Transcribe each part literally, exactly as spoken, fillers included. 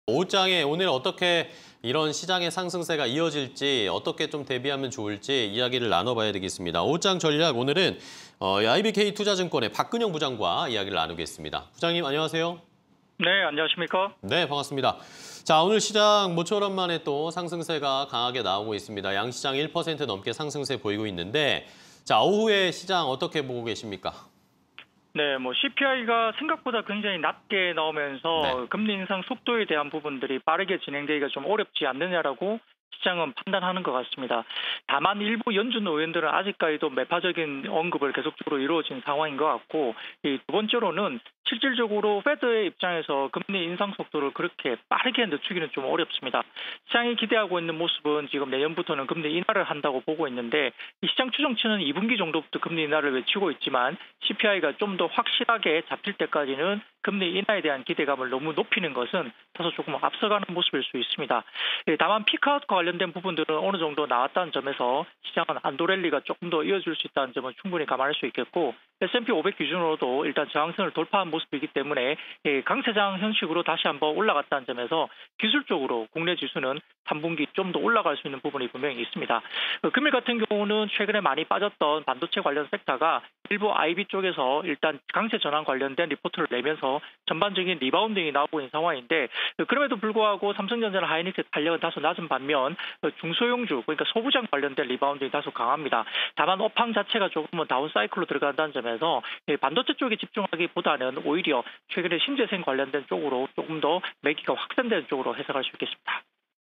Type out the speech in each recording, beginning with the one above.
오후장에 오늘 어떻게 이런 시장의 상승세가 이어질지 어떻게 좀 대비하면 좋을지 이야기를 나눠봐야 되겠습니다. 오후장 전략 오늘은 어, 아이비케이 투자증권의 박근영 부장과 이야기를 나누겠습니다. 부장님 안녕하세요. 네, 안녕하십니까? 네, 반갑습니다. 자, 오늘 시장 모처럼 만에 또 상승세가 강하게 나오고 있습니다. 양시장 일 퍼센트 넘게 상승세 보이고 있는데 자, 오후에 시장 어떻게 보고 계십니까? 네, 뭐 씨피아이가 생각보다 굉장히 낮게 나오면서 네. 금리 인상 속도에 대한 부분들이 빠르게 진행되기가 좀 어렵지 않느냐라고 시장은 판단하는 것 같습니다. 다만 일부 연준 의원들은 아직까지도 매파적인 언급을 계속적으로 이루어진 상황인 것 같고, 이 두 번째로는 실질적으로 페드의 입장에서 금리 인상 속도를 그렇게 빠르게 늦추기는 좀 어렵습니다. 시장이 기대하고 있는 모습은 지금 내년부터는 금리 인하를 한다고 보고 있는데, 이 시장 추정치는 이 분기 정도부터 금리 인하를 외치고 있지만 씨피아이가 좀 더 확실하게 잡힐 때까지는 금리 인하에 대한 기대감을 너무 높이는 것은 다소 조금 앞서가는 모습일 수 있습니다. 다만 피크아웃과 관련된 부분들은 어느 정도 나왔다는 점에서 시장은 안도랠리가 조금 더 이어질 수 있다는 점은 충분히 감안할 수 있겠고, 에스 앤 피 오백 기준으로도 일단 저항선을 돌파한 모습이기 때문에 강세장 형식으로 다시 한번 올라갔다는 점에서 기술적으로 국내 지수는 삼 분기 좀 더 올라갈 수 있는 부분이 분명히 있습니다. 금일 같은 경우는 최근에 많이 빠졌던 반도체 관련 섹터가 일부 아이비 쪽에서 일단 강세 전환 관련된 리포트를 내면서 전반적인 리바운딩이 나오고 있는 상황인데, 그럼에도 불구하고 삼성전자나 하이닉스 탄력은 다소 낮은 반면 중소형주 그러니까 소부장 관련된 리바운딩이 다소 강합니다. 다만 업황 자체가 조금은 다운 사이클로 들어간다는 점에서 반도체 쪽에 집중하기보다는 오히려 최근에 신재생 관련된 쪽으로 조금 더 매기가 확산되는 쪽으로 해석할 수 있겠습니다.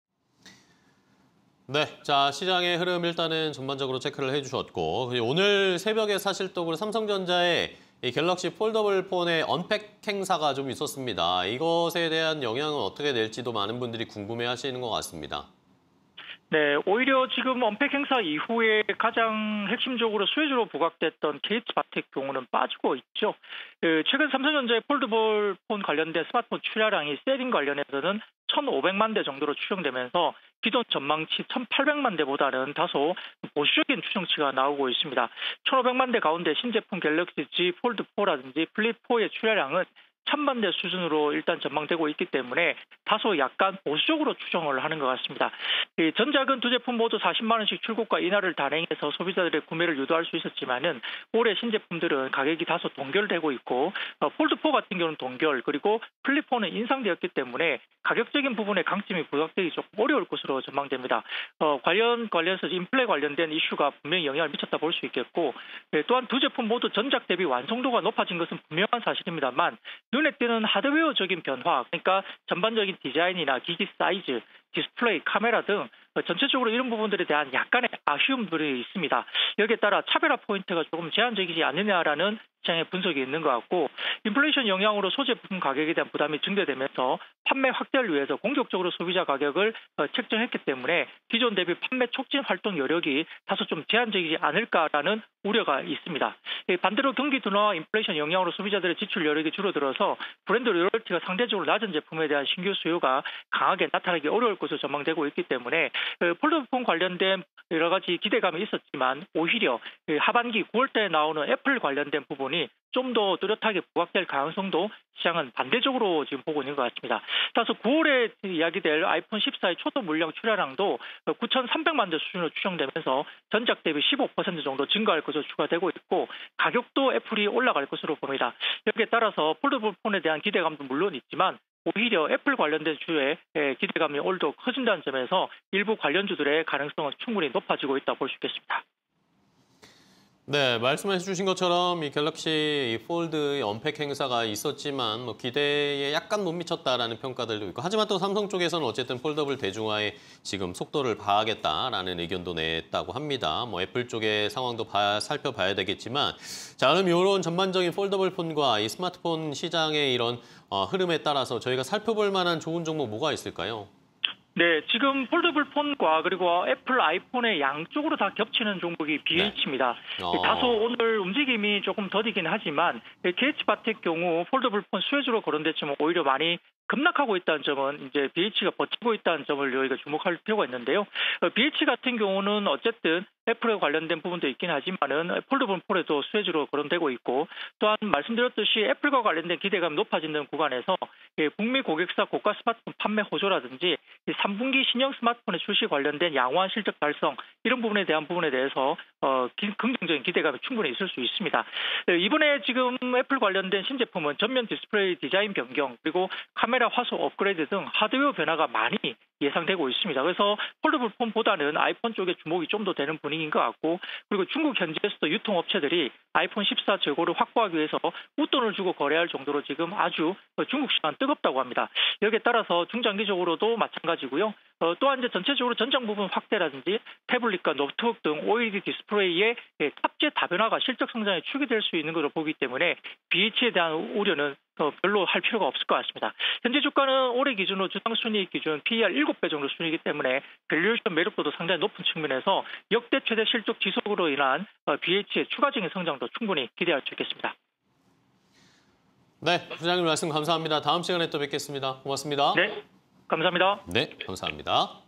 네, 자 시장의 흐름 일단은 전반적으로 체크를 해주셨고 오늘 새벽에 사실적으로 삼성전자의 이 갤럭시 폴더블 폰의 언팩 행사가 좀 있었습니다. 이것에 대한 영향은 어떻게 될지도 많은 분들이 궁금해하시는 것 같습니다. 네, 오히려 지금 언팩 행사 이후에 가장 핵심적으로 수혜주로 부각됐던 케이티바텍 경우는 빠지고 있죠. 최근 삼성전자의 폴더블 폰 관련된 스마트폰 출하량이 세팅 관련해서는 천오백만 대 정도로 추정되면서 기존 전망치 천팔백만 대보다는 다소 보수적인 추정치가 나오고 있습니다. 천오백만 대 가운데 신제품 갤럭시 Z 폴드 포라든지 플립 포의 출하량은 천만 대 수준으로 일단 전망되고 있기 때문에 다소 약간 보수적으로 추정을 하는 것 같습니다. 전작은 두 제품 모두 사십만 원씩 출고가 인하를 단행해서 소비자들의 구매를 유도할 수 있었지만은 올해 신제품들은 가격이 다소 동결되고 있고 폴드포 같은 경우는 동결 그리고 플립포는 인상되었기 때문에 가격적인 부분에 강점이 부각되기 좀 어려울 것으로 전망됩니다. 어, 관련 관련해서 인플레 관련된 이슈가 분명히 영향을 미쳤다 볼 수 있겠고, 예, 또한 두 제품 모두 전작 대비 완성도가 높아진 것은 분명한 사실입니다만 눈에 띄는 하드웨어적인 변화, 그러니까 전반적인 디자인이나 기기 사이즈, 디스플레이, 카메라 등 전체적으로 이런 부분들에 대한 약간의 아쉬움들이 있습니다. 여기에 따라 차별화 포인트가 조금 제한적이지 않느냐라는 시장의 분석이 있는 것 같고, 인플레이션 영향으로 소제품 가격에 대한 부담이 증대되면서 판매 확대를 위해서 공격적으로 소비자 가격을 책정했기 때문에 기존 대비 판매 촉진 활동 여력이 다소 좀 제한적이지 않을까라는 우려가 있습니다. 반대로 경기 둔화와 인플레이션 영향으로 소비자들의 지출 여력이 줄어들어서 브랜드 로열티가 상대적으로 낮은 제품에 대한 신규 수요가 강하게 나타나기 어려울 것으로 전망되고 있기 때문에 폴더폰 관련된 여러 가지 기대감이 있었지만 오히려 하반기 구월달에 나오는 애플 관련된 부분이 좀 더 뚜렷하게 부각될 가능성도 시장은 반대적으로 지금 보고 있는 것 같습니다. 따라서 구월에 이야기될 아이폰 십사의 초도 물량 출하량도 구천삼백만 대 수준으로 추정되면서 전작 대비 십오 퍼센트 정도 증가할 것으로 추가되고 있고, 가격도 애플이 올라갈 것으로 봅니다. 여기에 따라서 폴더블 폰에 대한 기대감도 물론 있지만 오히려 애플 관련된 주에 기대감이 오히려 더 커진다는 점에서 일부 관련주들의 가능성은 충분히 높아지고 있다 볼 수 있겠습니다. 네, 말씀해 주신 것처럼 이 갤럭시 이 폴드의 언팩 행사가 있었지만 뭐 기대에 약간 못 미쳤다라는 평가들도 있고, 하지만 또 삼성 쪽에서는 어쨌든 폴더블 대중화에 지금 속도를 봐야겠다라는 의견도 냈다고 합니다. 뭐 애플 쪽의 상황도 봐, 살펴봐야 되겠지만, 자 그럼 이런 전반적인 폴더블 폰과 이 스마트폰 시장의 이런 어, 흐름에 따라서 저희가 살펴볼 만한 좋은 종목 뭐가 있을까요? 네, 지금 폴더블 폰과 그리고 애플 아이폰의 양쪽으로 다 겹치는 종목이 비에이치입니다. 네. 어. 다소 오늘 움직임이 조금 더디긴 하지만 케이티바텍 경우 폴더블 폰 수혜주로 거론됐지만 오히려 많이 급락하고 있다는 점은 이제 비에이치가 버티고 있다는 점을 저희가 주목할 필요가 있는데요. 비에이치 같은 경우는 어쨌든 애플에 관련된 부분도 있긴 하지만은 폴더블 폴에도 수혜주로 거론되고 있고 또한 말씀드렸듯이 애플과 관련된 기대감이 높아지는 구간에서 북미 고객사 고가 스마트폰 판매 호조라든지 삼 분기 신형 스마트폰의 출시 관련된 양호한 실적 달성 이런 부분에 대한 부분에 대해서 어, 긍정적인 기대감이 충분히 있을 수 있습니다. 이번에 지금 애플 관련된 신제품은 전면 디스플레이 디자인 변경 그리고 카메라 화소 업그레이드 등 하드웨어 변화가 많이 예상되고 있습니다. 그래서 폴더블 폰보다는 아이폰 쪽에 주목이 좀 더 되는 분위기인 것 같고 그리고 중국 현지에서도 유통업체들이 아이폰 십사 재고를 확보하기 위해서 웃돈을 주고 거래할 정도로 지금 아주 중국 시장 뜨겁다고 합니다. 여기에 따라서 중장기적으로도 마찬가지고요. 어, 또한 이제 전체적으로 전장 부분 확대라든지 태블릿과 노트북 등 오엘이디 디스플레이의 탑재 다변화가 실적 성장에 축이 될 수 있는 것으로 보기 때문에 비에이치에 대한 우려는 어, 별로 할 필요가 없을 것 같습니다. 현재 주가는 올해 기준으로 주당 순이익 기준 피이알 일곱 배 정도 순이익이기 때문에 밸류에이션 매력도도 상당히 높은 측면에서 역대 최대 실적 지속으로 인한 어, 비에이치의 추가적인 성장도 충분히 기대할 수 있겠습니다. 네, 부장님 말씀 감사합니다. 다음 시간에 또 뵙겠습니다. 고맙습니다. 네, 감사합니다. 네, 감사합니다.